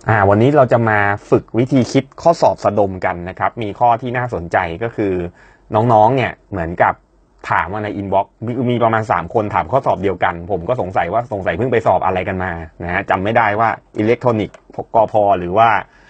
วันนี้เราจะมาฝึกวิธีคิดข้อสอบสะดมกันนะครับมีข้อที่น่าสนใจก็คือน้องๆเนี่ยเหมือนกับถามมาในอินบ็อกซ์มีประมาณ3คนถามข้อสอบเดียวกันผมก็สงสัยเพิ่งไปสอบอะไรกันมานะฮะจำไม่ได้ว่าอิเล็กทรอนิกส์กพหรือว่า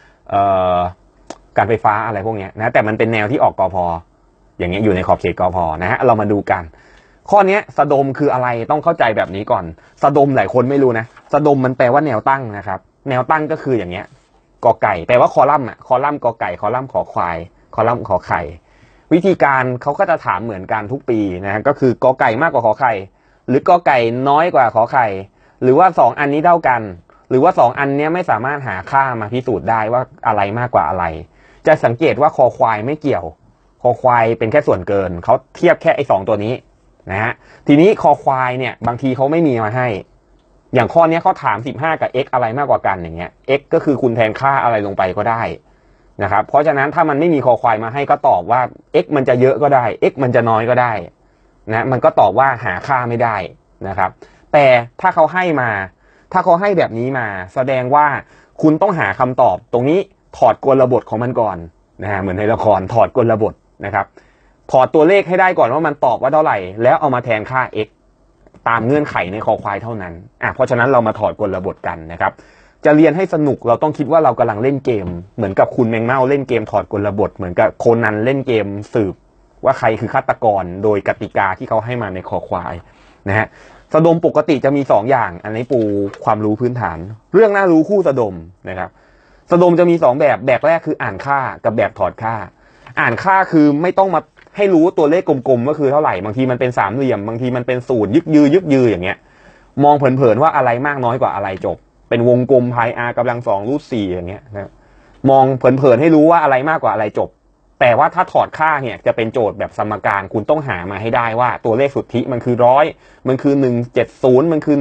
การไฟฟ้าอะไรพวกนี้นะแต่มันเป็นแนวที่ออกกพอย่างเงี้ยอยู่ในขอบเขตกพนะฮะเรามาดูกันข้อนี้สะดมคืออะไรต้องเข้าใจแบบนี้ก่อนสะดมหลายคนไม่รู้นะสะดมมันแปลว่าแนวตั้งนะครับแนวตั้งก็คืออย่างเงี้ยกอไก่แปลว่าคอลัมน์คอลัมน์กอไก่คอลัมน์ขอควายคอลัมน์ขอไข่วิธีการเขาก็จะถามเหมือนกันทุกปีนะฮะก็คือกอไก่มากกว่าขอไข่หรือกอไก่น้อยกว่าขอไข่หรือว่า2อันนี้เท่ากันหรือว่า2อันนี้ไม่สามารถหาค่ามาพิสูจน์ได้ว่าอะไรมากกว่าอะไรจะสังเกตว่าคอควายไม่เกี่ยวคอควายเป็นแค่ส่วนเกินเขาเทียบแค่ไอ้2ตัวนี้นะฮะทีนี้คอควายเนี่ยบางทีเขาไม่มีมาให้อย่างข้อนี้เขาถาม15กับ x อะไรมากกว่ากันอย่างเงี้ย x ก็คือคุณแทนค่าอะไรลงไปก็ได้นะครับเพราะฉะนั้นถ้ามันไม่มีคอควายมาให้ก็ตอบว่า x มันจะเยอะก็ได้ x มันจะน้อยก็ได้นะมันก็ตอบว่าหาค่าไม่ได้นะครับแต่ถ้าเขาให้มาถ้าเขาให้แบบนี้มาแสดงว่าคุณต้องหาคำตอบตรงนี้ถอดกลบทของมันก่อนนะฮะเหมือนในละครถอดกลบทนะครับถอดตัวเลขให้ได้ก่อนว่ามันตอบว่าเท่าไหร่แล้วเอามาแทนค่า x ตามเงื่อนไขในคอควายเท่านั้นเพราะฉะนั้นเรามาถอดกลบทกันนะครับจะเรียนให้สนุกเราต้องคิดว่าเรากำลังเล่นเกมเหมือนกับคุณแมงเม่าเล่นเกมถอดกลบทเหมือนกับโคนันเล่นเกมสืบว่าใครคือฆาตกรโดยกติกาที่เขาให้มาในคอควายนะฮะสะดมปกติจะมี2อย่างอันนี้ปูความรู้พื้นฐานเรื่องน่ารู้คู่สะดมนะครับสะดมจะมี2แบบแรกคืออ่านค่ากับแบบถอดค่าอ่านค่าคือไม่ต้องมาให้รู้ตัวเลขกลมๆว่าคือเท่าไหร่บางทีมันเป็นสามเหลี่ยมบางทีมันเป็นศูนย์ยึกยืออย่างเงี้ยมองเผินๆว่าอะไรมากน้อยกว่าอะไรจบเป็นวงกลมพาย r กำลัง2รูท4อย่างเงี้ยนะมองเผินๆให้รู้ว่าอะไรมากกว่าอะไรจบแต่ว่าถ้าถอดค่าเนี่ยจะเป็นโจทย์แบบสมการคุณต้องหามาให้ได้ว่าตัวเลขสุทธิมันคือ100มันคือ170มันคือ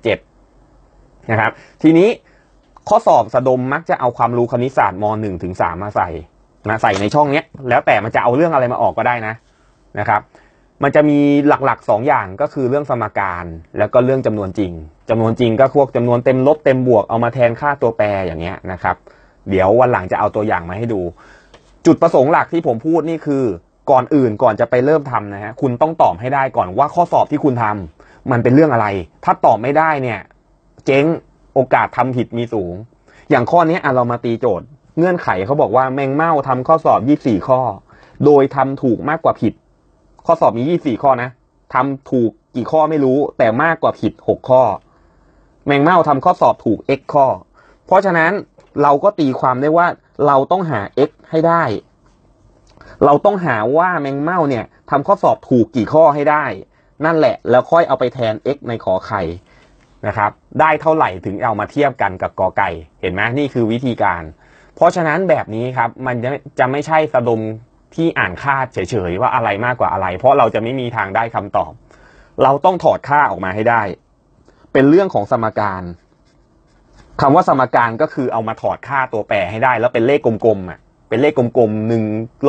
187นะครับทีนี้ข้อสอบสะดมมักจะเอาความรู้คณิตศาสตร์ม1ถึง3มาใส่ในช่องนี้แล้วแต่มันจะเอาเรื่องอะไรมาออกก็ได้นะครับมันจะมีหลักๆ2อย่างก็คือเรื่องสมการแล้วก็เรื่องจำนวนจริงก็พวกจำนวนเต็มลบเต็มบวกเอามาแทนค่าตัวแปรอย่างเงี้ยนะครับเดี๋ยววันหลังจะเอาตัวอย่างมาให้ดูจุดประสงค์หลักที่ผมพูดนี่คือก่อนจะไปเริ่มทำนะฮะคุณต้องตอบให้ได้ก่อนว่าข้อสอบที่คุณทำมันเป็นเรื่องอะไรถ้าตอบไม่ได้เนี่ยเจ๊งโอกาสทำผิดมีสูงอย่างข้อนี้เรามาตีโจทย์เงื่อนไขเขาบอกว่าแมงเม่าทำข้อสอบ24ข้อโดยทำถูกมากกว่าผิดข้อสอบมี24ข้อนะทำถูกกี่ข้อไม่รู้แต่มากกว่าผิด6ข้อแมงเม่าทำข้อสอบถูก x ข้อเพราะฉะนั้นเราก็ตีความได้ว่าเราต้องหา x ให้ได้เราต้องหาว่าแมงเม่าเนี่ยทำข้อสอบถูกกี่ข้อให้ได้นั่นแหละแล้วค่อยเอาไปแทน x ในขอไข่นะครับได้เท่าไหร่ถึงเอามาเทียบกันกับกอไก่เห็นไหมนี่คือวิธีการเพราะฉะนั้นแบบนี้ครับมันจะไม่ใช่สะดมที่อ่านค่าเฉยๆว่าอะไรมากกว่าอะไรเพราะเราจะไม่มีทางได้คำตอบเราต้องถอดค่าออกมาให้ได้เป็นเรื่องของสมการคำว่าสมการก็คือเอามาถอดค่าตัวแปรให้ได้แล้วเป็นเลขกลมๆเป็นเลขกลมๆ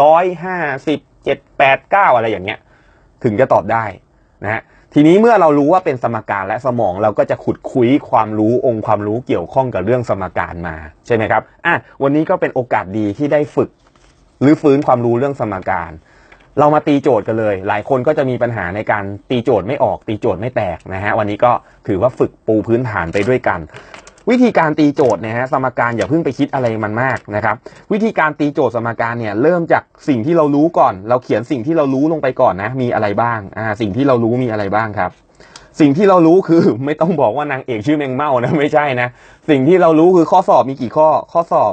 150 789อะไรอย่างเงี้ยถึงจะตอบได้นะฮะทีนี้เมื่อเรารู้ว่าเป็นสมการและสมองเราก็จะขุดคุยความรู้องค์ความรู้เกี่ยวข้องกับเรื่องสมการมาใช่ไหมครับวันนี้ก็เป็นโอกาสดีที่ได้ฝึกหรือฟื้นความรู้เรื่องสมการเรามาตีโจทย์กันเลยหลายคนก็จะมีปัญหาในการตีโจทย์ไม่ออกตีโจทย์ไม่แตกนะฮะวันนี้ก็ถือว่าฝึกปูพื้นฐานไปด้วยกันวิธีการตีโจทย์นะฮะสมการอย่าเพิ่งไปคิดอะไรมันมากนะครับวิธีการตีโจทย์สมการเนี่ยเริ่มจากสิ่งที่เรารู้ก่อนเราเขียนสิ่งที่เรารู้ลงไปก่อนนะมีอะไรบ้างสิ่งที่เรารู้มีอะไรบ้างครับสิ่งที่เรารู้คือไม่ต้องบอกว่านางเอกชื่อแมงเม่านะไม่ใช่นะสิ่งที่เรารู้คือข้อสอบมีกี่ข้อข้อสอบ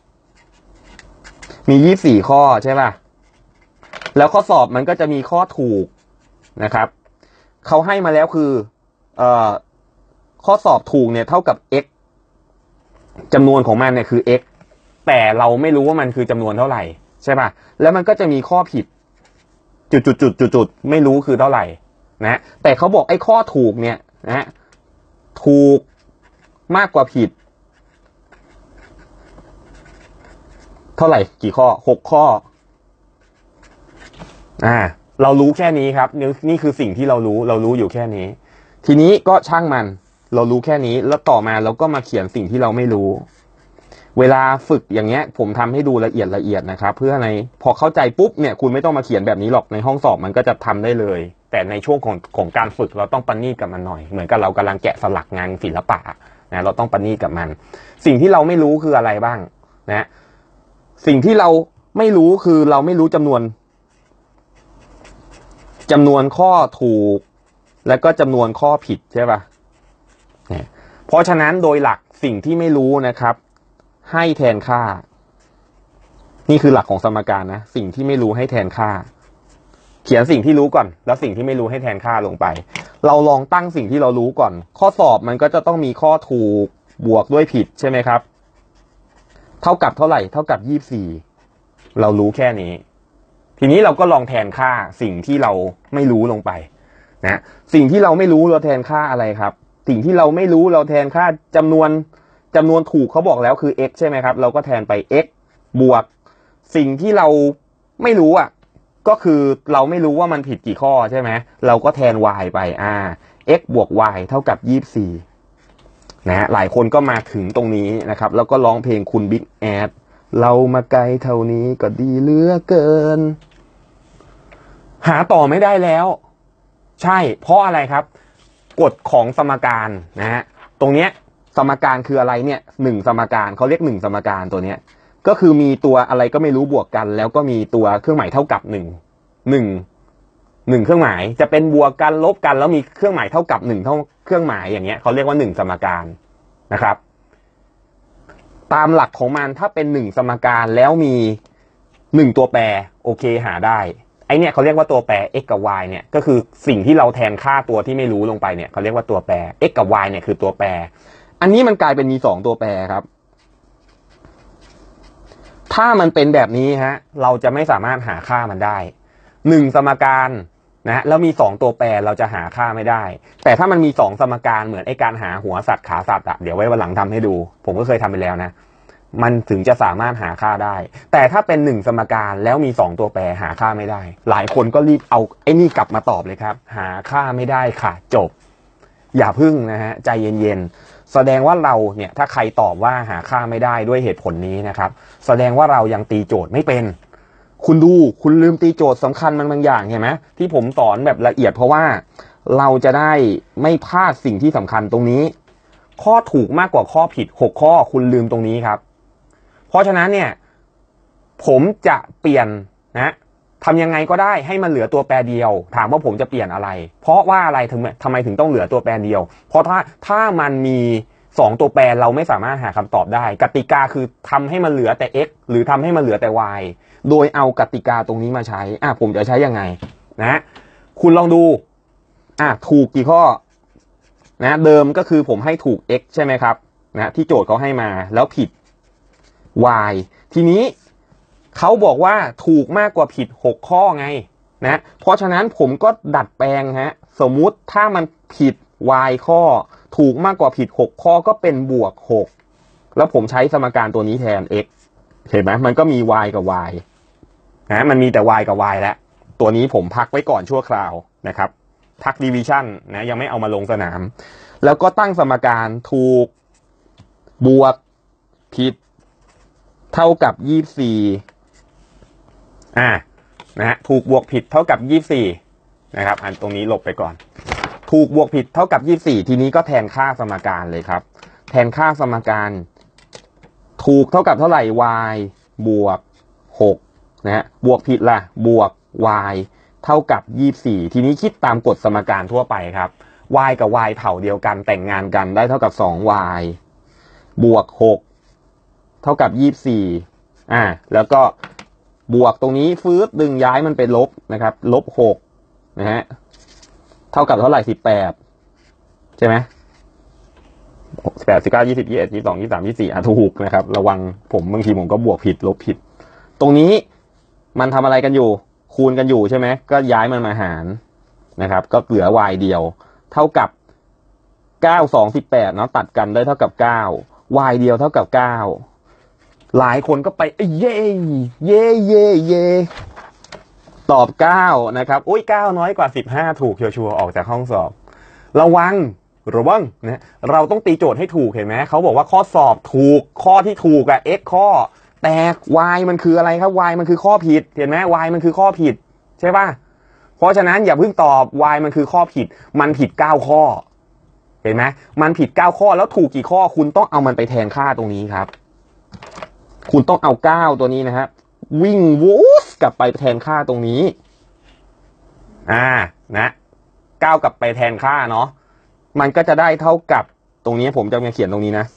มี24ข้อใช่ป่ะแล้วข้อสอบมันก็จะมีข้อถูกนะครับเขาให้มาแล้วคือข้อสอบถูกเนี่ยเท่ากับ x จำนวนของมันเนี่ยคือ x แต่เราไม่รู้ว่ามันคือจำนวนเท่าไหร่ใช่ป่ะแล้วมันก็จะมีข้อผิดจุดไม่รู้คือเท่าไหร่นะแต่เขาบอกไอ้ข้อถูกเนี่ยนะถูกมากกว่าผิดเท่าไหร่กี่ข้อ6ข้อเรารู้แค่นี้ครับนี่คือสิ่งที่เรารู้อยู่แค่นี้ทีนี้ก็ช่างมันเรารู้แค่นี้แล้วต่อมาเราก็มาเขียนสิ่งที่เราไม่รู้เวลาฝึกอย่างเงี้ยผมทำให้ดูละเอียดนะครับเพื่อในพอเข้าใจปุ๊บเนี่ยคุณไม่ต้องมาเขียนแบบนี้หรอกในห้องสอบมันก็จะทำได้เลยแต่ในช่วงของการฝึกเราต้องประณีตกับมันหน่อยเหมือนกับเรากำลังแกะสลักงานศิลปะนะเราต้องประณีตกับมันสิ่งที่เราไม่รู้คืออะไรบ้างนะสิ่งที่เราไม่รู้คือเราไม่รู้จำนวนข้อถูกและก็จำนวนข้อผิดใช่ป่ะเพราะฉะนั้นโดยหลักสิ่งที่ไม่รู้นะครับให้แทนค่านี่คือหลักของสมการนะสิ่งที่ไม่รู้ให้แทนค่าเขียนสิ่งที่รู้ก่อนแล้วสิ่งที่ไม่รู้ให้แทนค่าลงไปเราลองตั้งสิ่งที่เรารู้ก่อนข้อสอบมันก็จะต้องมีข้อถูกบวกด้วยผิดใช่ไหมครับเท่ากับเท่าไหร่เท่ากับ24เรารู้แค่นี้ทีนี้เราก็ลองแทนค่าสิ่งที่เราไม่รู้ลงไปนะสิ่งที่เราไม่รู้เราแทนค่าอะไรครับสิ่งที่เราไม่รู้เราแทนค่าจำนวนถูกเขาบอกแล้วคือ x ใช่ไหมครับเราก็แทนไป x บวกสิ่งที่เราไม่รู้อ่ะก็คือเราไม่รู้ว่ามันผิดกี่ข้อใช่ไหมเราก็แทน y ไปx บวก y เท่ากับ24นะหลายคนก็มาถึงตรงนี้นะครับแล้วก็ร้องเพลงคุณบิ๊กแอดเรามาไกลเท่านี้ก็ดีเหลือเกินหาต่อไม่ได้แล้วใช่เพราะอะไรครับกฎของสมการนะฮะตรงเนี้ยสมการคืออะไรเนี่ย1สมการเขาเรียก1สมการตัวเนี้ยก็คือมีตัวอะไรก็ไม่รู้บวกกันแล้วก็มีตัวเครื่องหมายเท่ากับ1เครื่องหมายจะเป็นบวกกันลบกันแล้วมีเครื่องหมายเท่ากับ1เท่าเครื่องหมายอย่างเงี้ยเขาเรียกว่า1สมการนะครับตามหลักของมันถ้าเป็น1สมการแล้วมี1ตัวแปรโอเคหาได้ไอเนี่ยเขาเรียกว่าตัวแปร x กับ y เนี่ยก็คือสิ่งที่เราแทนค่าตัวที่ไม่รู้ลงไปเนี่ยเขาเรียกว่าตัวแปร x กับ y เนี่ยคือตัวแปรอันนี้มันกลายเป็นมี2ตัวแปรครับถ้ามันเป็นแบบนี้ฮะเราจะไม่สามารถหาค่ามันได้1สมการนะแล้วมี2ตัวแปรเราจะหาค่าไม่ได้แต่ถ้ามันมี2สมการเหมือนไอการหาหัวสัตว์ขาสัตว์อะเดี๋ยวไว้วันหลังทำให้ดูผมก็เคยทำไปแล้วนะมันถึงจะสามารถหาค่าได้แต่ถ้าเป็น1สมการแล้วมี2ตัวแปรหาค่าไม่ได้หลายคนก็รีบเอาไอ้นี่กลับมาตอบเลยครับหาค่าไม่ได้ค่ะจบอย่าพึ่งนะฮะใจเย็นๆแสดงว่าเราเนี่ยถ้าใครตอบว่าหาค่าไม่ได้ด้วยเหตุผลนี้นะครับแสดงว่าเรายังตีโจทย์ไม่เป็นคุณดูคุณลืมตีโจทย์สำคัญมันบางอย่างเห็นไหมที่ผมสอนแบบละเอียดเพราะว่าเราจะได้ไม่พลาดสิ่งที่สำคัญตรงนี้ข้อถูกมากกว่าข้อผิด6ข้อคุณลืมตรงนี้ครับเพราะฉะนั้นเนี่ยผมจะเปลี่ยนนะทำยังไงก็ได้ให้มันเหลือตัวแปรเดียวถามว่าผมจะเปลี่ยนอะไรเพราะว่าอะไรทำไมถึงต้องเหลือตัวแปรเดียวเพราะถ้ามันมี2ตัวแปรเราไม่สามารถหาคำตอบได้กติกาคือทำให้มันเหลือแต่ x หรือทำให้มันเหลือแต่ y โดยเอากติกาตรงนี้มาใช้ผมจะใช้ยังไงนะคุณลองดูถูกกี่ข้อนะเดิมก็คือผมให้ถูก x ใช่ไหมครับนะที่โจทย์เขาให้มาแล้วผิด y ทีนี้เขาบอกว่าถูกมากกว่าผิด6ข้อไงนะเพราะฉะนั้นผมก็ดัดแปลงสมมุติถ้ามันผิด y ข้อถูกมากกว่าผิด6ข้อก็เป็นบวก6แล้วผมใช้สมการตัวนี้แทน x เห็นไหมมันก็มี y กับ y นะมันมีแต่ y กับ y แล้วตัวนี้ผมพักไว้ก่อนชั่วคราวนะครับพักดิวิชั่นนะยังไม่เอามาลงสนามแล้วก็ตั้งสมการถูกบวกผิดเท่ากับ24นะฮะถูกบวกผิดเท่ากับ24นะครับอันตรงนี้ลบไปก่อนถูกบวกผิดเท่ากับ24ทีนี้ก็แทนค่าสมการเลยครับแทนค่าสมการถูกเท่ากับเท่าไหร่ y บวก6นะฮะบวกผิดล่ะบวก y เท่ากับ24ทีนี้คิดตามกฎสมการทั่วไปครับ y กับ y เผ่าเดียวกันแต่งงานกันได้เท่ากับ 2y บวก6เท่ากับ24แล้วก็บวกตรงนี้ดึงย้ายมันไปลบนะครับลบ6นะฮะเท่ากับเท่าไหร่18ใช่ไหม18 19 20 21 22 23 24ถูกนะครับระวังบางทีผมก็บวกผิดลบผิดตรงนี้มันทำอะไรกันอยู่คูณกันอยู่ใช่ไหมก็ย้ายมันมาหารนะครับก็เหลือ y เดียวเท่ากับ9 2 18เนาะตัดกันได้เท่ากับ9 y เดียวเท่ากับ9หลายคนก็ไปเย่ตอบ9นะครับ9น้อยกว่า15ถูกชัวร์ออกจากห้องสอบระวังระวังนะเราต้องตีโจทย์ให้ถูกเห็นไหมเขาบอกว่าข้อสอบถูกข้อที่ถูกอะ x ข้อแต่ y มันคืออะไรครับ y มันคือข้อผิดเห็นไหม y มันคือข้อผิดใช่ป่ะเพราะฉะนั้นอย่าเพิ่งตอบ y มันคือข้อผิดมันผิด9ข้อเห็นไหมมันผิด9ข้อแล้วถูกกี่ข้อคุณต้องเอามันไปแทนค่าตรงนี้ครับคุณต้องเอา9ตัวนี้นะครับวิ่งวูฟกลับไปแทนค่าตรงนี้นะ9กลับไปแทนค่าเนาะมันก็จะได้เท่ากับตรงนี้ผมจะมาเขียนตรงนี้นะ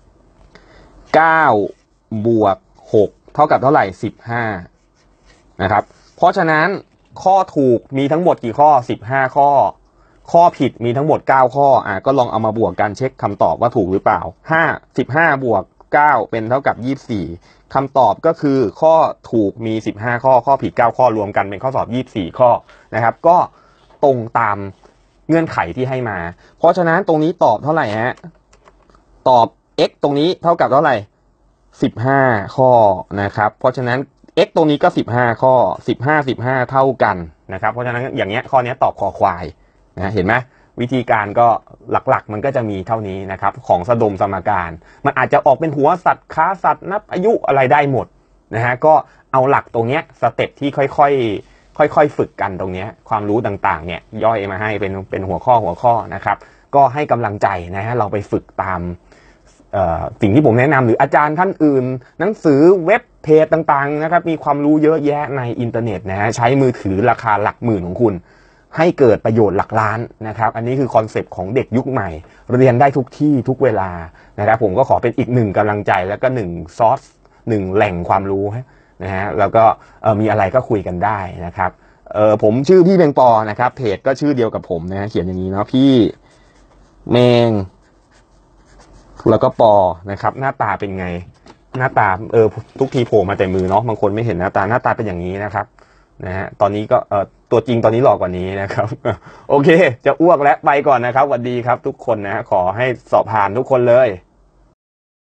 9บวก6เท่ากับเท่าไหร่15นะครับเพราะฉะนั้นข้อถูกมีทั้งหมดกี่ข้อ15ข้อข้อผิดมีทั้งหมด9ข้อก็ลองเอามาบวกกันเช็คคำตอบว่าถูกหรือเปล่า15บวก9เป็นเท่ากับ24คำตอบก็คือข้อถูกมี15ข้อข้อผิด9ข้อรวมกันเป็นข้อสอบ24ข้อนะครับก็ตรงตามเงื่อนไขที่ให้มาเพราะฉะนั้นตรงนี้ตอบเท่าไหร่ฮะตอบ x ตรงนี้เท่ากับเท่าไหร่15ข้อนะครับเพราะฉะนั้น x ตรงนี้ก็15ข้อ15เท่ากันนะครับเพราะฉะนั้นอย่างเงี้ยข้อนี้ตอบคอควายนะเห็นไหมวิธีการก็หลักๆมันก็จะมีเท่านี้นะครับของสดมสมการมันอาจจะออกเป็นหัวสัตว์ค้าสัตว์นับอายุอะไรได้หมดนะฮะก็เอาหลักตรงเนี้ยสเต็ปที่ค่อยฝึกกันตรงเนี้ยความรู้ต่างๆเนี่ยย่อยมาให้เป็นหัวข้อนะครับก็ให้กำลังใจนะฮะเราไปฝึกตามสิ่งที่ผมแนะนำหรืออาจารย์ท่านอื่นหนังสือเว็บเพจต่างๆนะครับมีความรู้เยอะแยะในอินเทอร์เน็ตนะฮะใช้มือถือราคาหลักหมื่นของคุณให้เกิดประโยชน์หลักล้านนะครับอันนี้คือคอนเซปต์ของเด็กยุคใหม่เรียนได้ทุกที่ทุกเวลานะครับผมก็ขอเป็นอีกหนึ่งกำลังใจแล้วก็1ซอส1แหล่งความรู้นะฮะแล้วก็มีอะไรก็คุยกันได้นะครับผมชื่อพี่เมงปอนะครับเพจก็ชื่อเดียวกับผมนะเขียนอย่างนี้เนาะพี่เมงแล้วก็ปอนะครับหน้าตาเป็นไงหน้าตาทุกทีโผล่มาแต่มือเนาะบางคนไม่เห็นหน้าตาเป็นอย่างนี้นะครับนะฮะตอนนี้ก็ตัวจริงตอนนี้หล่อกว่านี้นะครับโอเคจะอ้วกและไปก่อนนะครับสวัสดีครับทุกคนนะฮะขอให้สอบผ่านทุกคนเลย